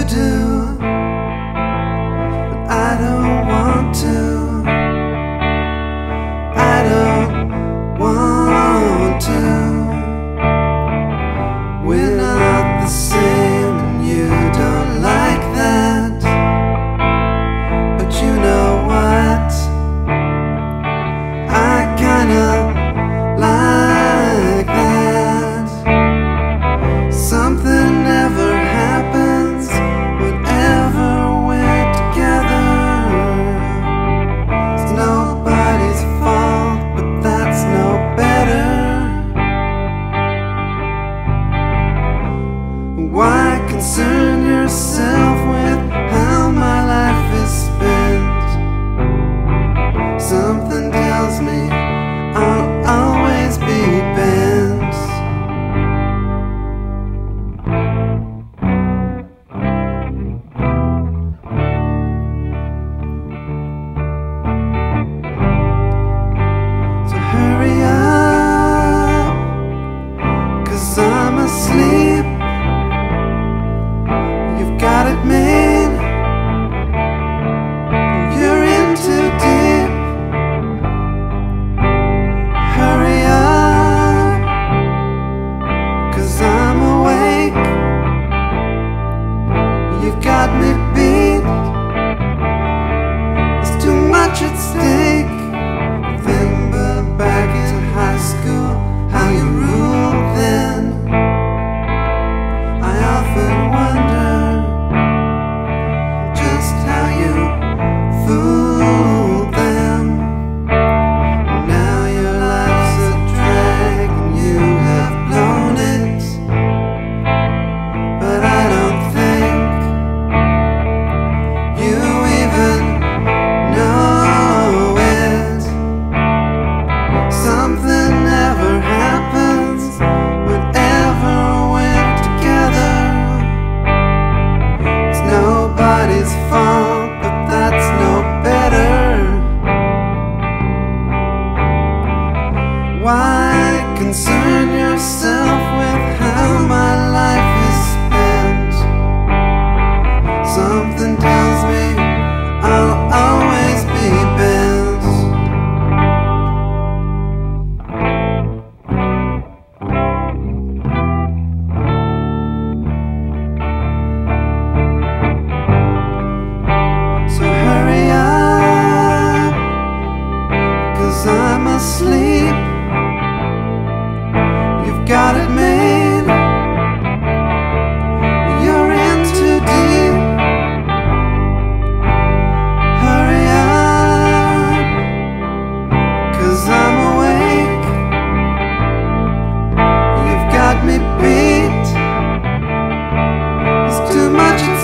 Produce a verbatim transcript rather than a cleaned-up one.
do, but I don't want to. I don't want to. We're not the same, and you don't like that. But you know what? I kinda like that. Something never happens whenever we're together. It's nobody's fault, but that's no better. Why concern yourself with how my life is spent? Something tells me I'll always be bent. So hurry up, 'cause I'm asleep. You've got it made, you're in too deep. Hurry up, 'cause I'm awake. You've got me beat, there's too much at stake. Remember back in high school, how you ruled then. I often wonder just how you fooled them. Now your life's a drag and you have blown it. But I don't think you even know it. Something never happens whenever we're together. It's nobody's fault, but that's no better. Why concern yourself with how my life is spent? Something tells me I'll always be bent. So hurry up, 'cause I'm asleep. You've got it made, you're in too deep. Hurry up, 'cause I'm awake. You've got me beat, there's too much at